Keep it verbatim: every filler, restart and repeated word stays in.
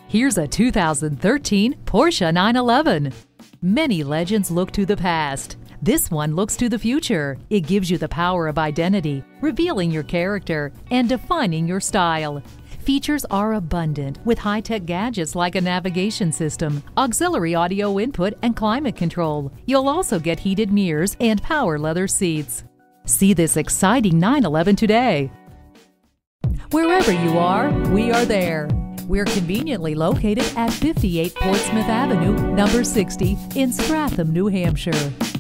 Here's a two thousand thirteen Porsche nine eleven. Many legends look to the past. This one looks to the future. It gives you the power of identity, revealing your character and defining your style. Features are abundant with high-tech gadgets like a navigation system, auxiliary audio input, and climate control. You'll also get heated mirrors and power leather seats. See this exciting nine eleven today. Wherever you are, we are there. We're conveniently located at fifty-eight Portsmouth Avenue, number sixty in Stratham, New Hampshire.